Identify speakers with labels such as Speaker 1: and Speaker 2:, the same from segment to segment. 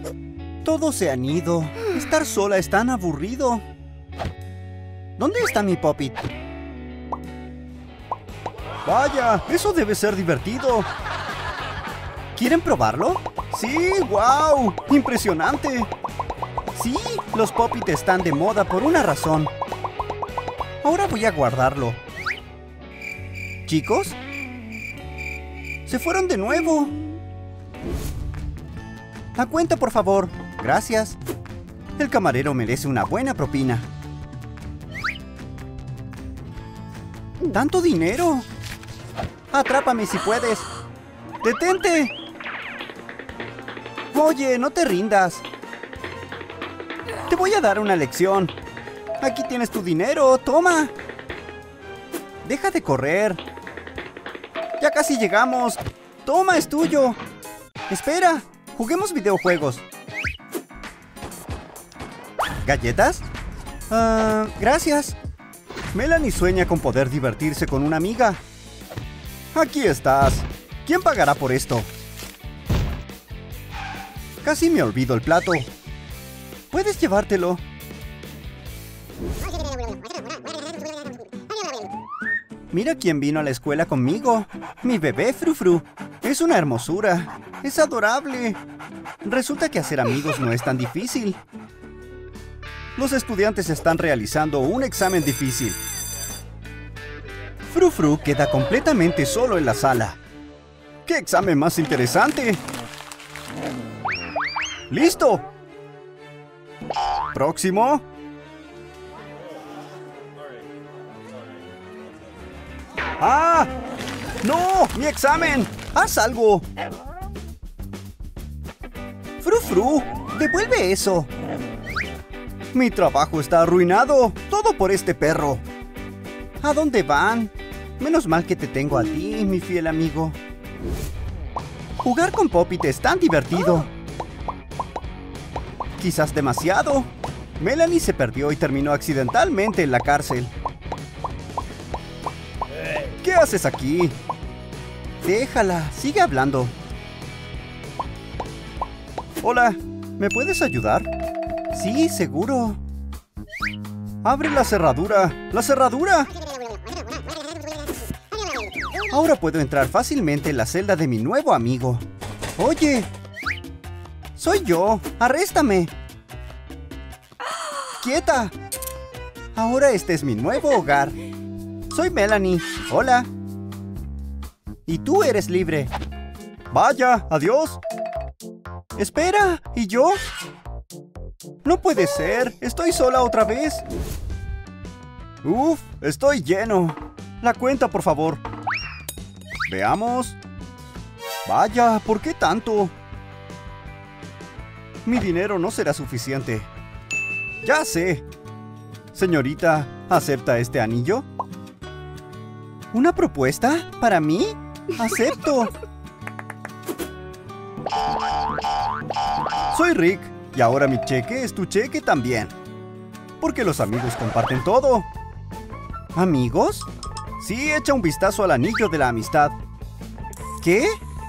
Speaker 1: Todos se han ido. Estar sola es tan aburrido. ¿Dónde está mi Pop-It? Vaya, eso debe ser divertido. ¿Quieren probarlo? ¡Sí! ¡Wow! ¡Impresionante! Sí, los Pop-It están de moda por una razón. Ahora voy a guardarlo. ¿Chicos? ¡Se fueron de nuevo! La cuenta, por favor. Gracias. El camarero merece una buena propina. ¡Tanto dinero! ¡Atrápame si puedes! ¡Detente! Oye, no te rindas. Te voy a dar una lección. Aquí tienes tu dinero, toma. Deja de correr. Ya casi llegamos. Toma, es tuyo. Espera, juguemos videojuegos. ¿Galletas? Gracias. Melanie sueña con poder divertirse con una amiga. Aquí estás. ¿Quién pagará por esto? Casi me olvido el plato. Puedes llevártelo. Mira quién vino a la escuela conmigo. Mi bebé Frufru. Es una hermosura. Es adorable. Resulta que hacer amigos no es tan difícil. Los estudiantes están realizando un examen difícil. Frufru queda completamente solo en la sala. ¡Qué examen más interesante! ¡Listo! Próximo. ¡Ah! ¡No! ¡Mi examen! ¡Haz algo! ¡Frufru! ¡Devuelve eso! Mi trabajo está arruinado. Todo por este perro. ¿A dónde van? Menos mal que te tengo a ti, mi fiel amigo. Jugar con Pop-It es tan divertido. Quizás demasiado. Melanie se perdió y terminó accidentalmente en la cárcel. ¿Qué haces aquí? Déjala, sigue hablando. Hola, ¿me puedes ayudar? Sí, seguro. ¡Abre la cerradura! ¡La cerradura! Ahora puedo entrar fácilmente en la celda de mi nuevo amigo. ¡Oye! ¡Soy yo! ¡Arréstame! ¡Quieta! Ahora este es mi nuevo hogar. Soy Melanie. Hola. Y tú eres libre. ¡Vaya! ¡Adiós! ¡Espera! ¿Y yo? ¡No puede ser! ¡Estoy sola otra vez! ¡Uf! ¡Estoy lleno! La cuenta, por favor. Veamos. Vaya, ¿por qué tanto? Mi dinero no será suficiente. Ya sé. Señorita, ¿acepta este anillo? ¿Una propuesta? ¿Para mí? ¡Acepto! Soy Rick, y ahora mi cheque es tu cheque también. Porque los amigos comparten todo. ¿Amigos? Sí, echa un vistazo al anillo de la amistad. ¿Qué?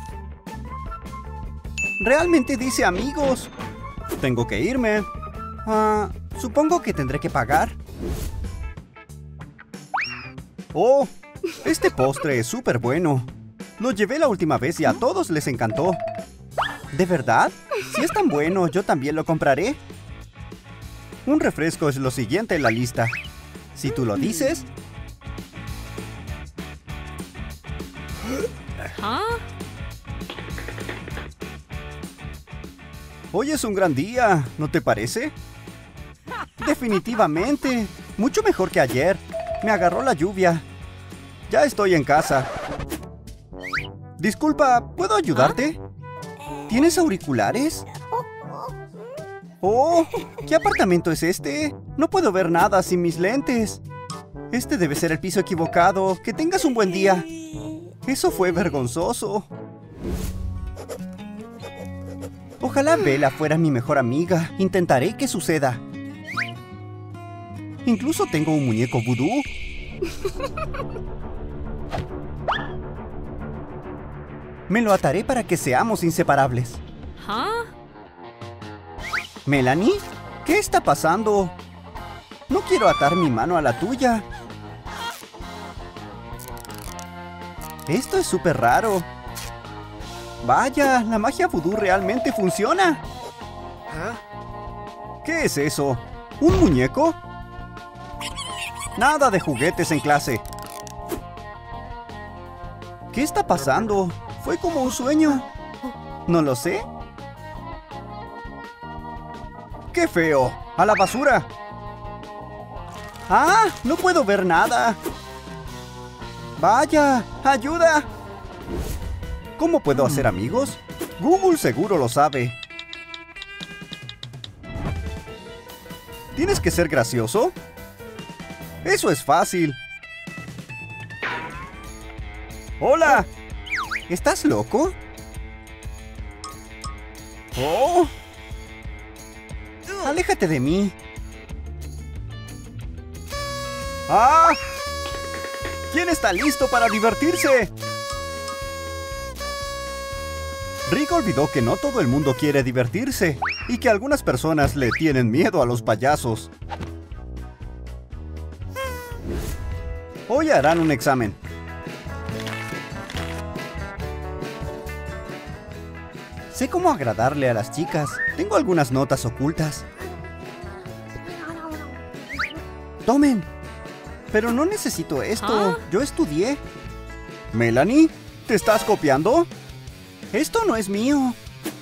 Speaker 1: Realmente dice amigos. Tengo que irme. Supongo que tendré que pagar. ¡Oh! Este postre es súper bueno. Lo llevé la última vez y a todos les encantó. ¿De verdad? Si es tan bueno, yo también lo compraré. Un refresco es lo siguiente en la lista. Si tú lo dices. Hoy es un gran día, ¿no te parece? Definitivamente. Mucho mejor que ayer. Me agarró la lluvia. Ya estoy en casa. Disculpa, ¿puedo ayudarte? ¿Tienes auriculares? ¡Oh! ¿Qué apartamento es este? No puedo ver nada sin mis lentes. Este debe ser el piso equivocado. ¡Que tengas un buen día! Eso fue vergonzoso. Ojalá Bella fuera mi mejor amiga. Intentaré que suceda. Incluso tengo un muñeco vudú. Me lo ataré para que seamos inseparables. ¿Melanie? ¿Qué está pasando? No quiero atar mi mano a la tuya. Esto es súper raro. Vaya, la magia vudú realmente funciona. ¿Qué es eso? ¿Un muñeco? Nada de juguetes en clase. ¿Qué está pasando? Fue como un sueño. ¿No lo sé? ¡Qué feo! ¡A la basura! ¡Ah! ¡No puedo ver nada! ¡Vaya! ¡Ayuda! ¿Cómo puedo hacer amigos? Google seguro lo sabe. ¿Tienes que ser gracioso? Eso es fácil. ¡Hola! ¿Estás loco? ¡Oh! ¡Aléjate de mí! ¡Ah! ¿Quién está listo para divertirse? Rick olvidó que no todo el mundo quiere divertirse y que algunas personas le tienen miedo a los payasos. Hoy harán un examen. Sé cómo agradarle a las chicas. Tengo algunas notas ocultas. ¡Tomen! Pero no necesito esto. Yo estudié. ¿Melanie? ¿Te estás copiando? Esto no es mío.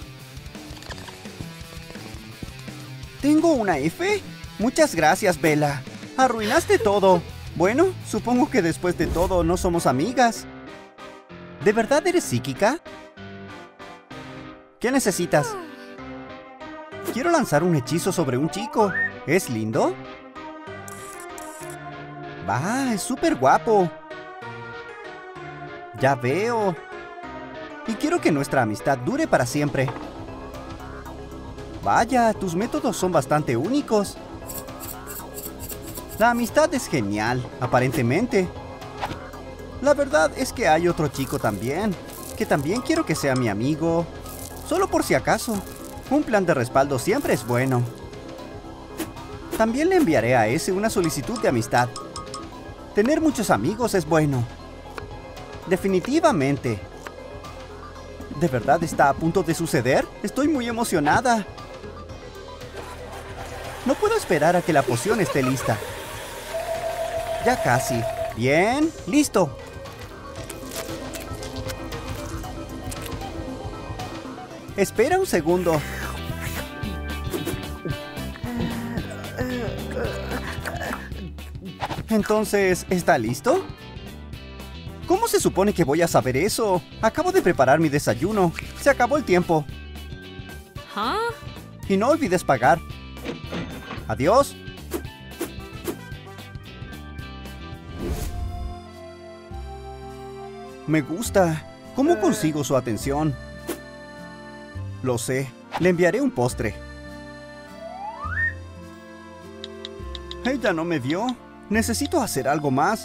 Speaker 1: ¿Tengo una F? Muchas gracias, Bella. Arruinaste todo. Bueno, supongo que después de todo no somos amigas. ¿De verdad eres psíquica? ¿Qué necesitas? Quiero lanzar un hechizo sobre un chico. ¿Es lindo? ¡Va! Es súper guapo. Ya veo. Y quiero que nuestra amistad dure para siempre. Vaya, tus métodos son bastante únicos. La amistad es genial, aparentemente. La verdad es que hay otro chico también, que también quiero que sea mi amigo. Solo por si acaso. Un plan de respaldo siempre es bueno. También le enviaré a ese una solicitud de amistad. Tener muchos amigos es bueno. Definitivamente. ¿De verdad está a punto de suceder? Estoy muy emocionada. No puedo esperar a que la poción esté lista. Ya casi. Bien, listo. Espera un segundo. Entonces, ¿está listo? ¿Cómo se supone que voy a saber eso? Acabo de preparar mi desayuno. Se acabó el tiempo. Y no olvides pagar. Adiós. Me gusta. ¿Cómo consigo su atención? Lo sé. Le enviaré un postre. Ella no me vio. Necesito hacer algo más.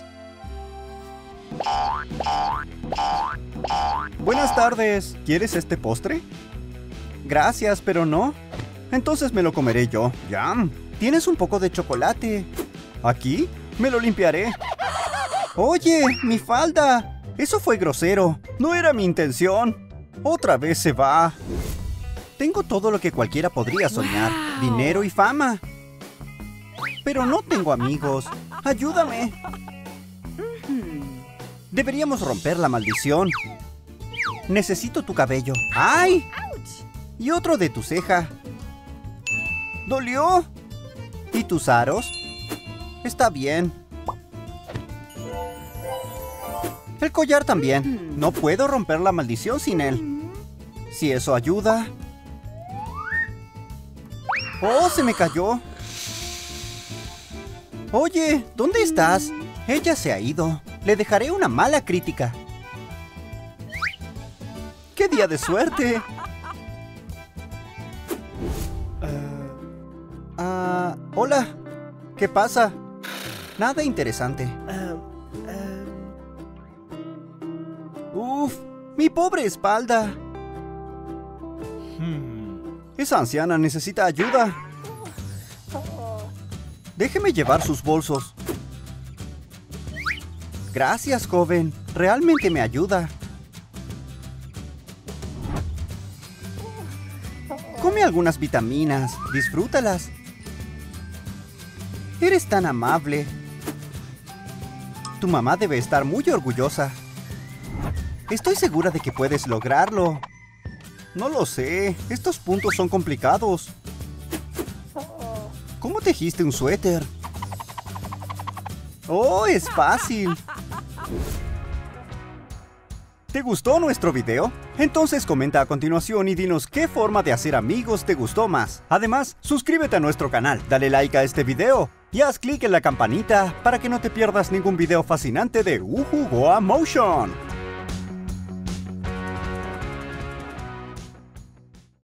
Speaker 1: Buenas tardes. ¿Quieres este postre? Gracias, pero no. Entonces me lo comeré yo. ¡Yum! Tienes un poco de chocolate. ¿Aquí? Me lo limpiaré. ¡Oye! ¡Mi falda! Eso fue grosero. No era mi intención. Otra vez se va. Tengo todo lo que cualquiera podría soñar. Dinero y fama. Pero no tengo amigos. ¡Ayúdame! Deberíamos romper la maldición. Necesito tu cabello. ¡Ay! Y otro de tu ceja. ¿Dolió? ¿Y tus aros? Está bien. El collar también. No puedo romper la maldición sin él. Si eso ayuda. ¡Oh, se me cayó! Oye, ¿dónde estás? Ella se ha ido. Le dejaré una mala crítica. ¡Qué día de suerte! Hola. ¿Qué pasa? Nada interesante. Uf, mi pobre espalda. Esa anciana necesita ayuda. Déjeme llevar sus bolsos. Gracias, joven. Realmente me ayuda. Come algunas vitaminas. Disfrútalas. Eres tan amable. Tu mamá debe estar muy orgullosa. Estoy segura de que puedes lograrlo. No lo sé. Estos puntos son complicados. ¿Cómo tejiste un suéter? ¡Oh, es fácil! ¿Te gustó nuestro video? Entonces comenta a continuación y dinos qué forma de hacer amigos te gustó más. Además, suscríbete a nuestro canal, dale like a este video y haz clic en la campanita para que no te pierdas ningún video fascinante de Uhu Goa Motion.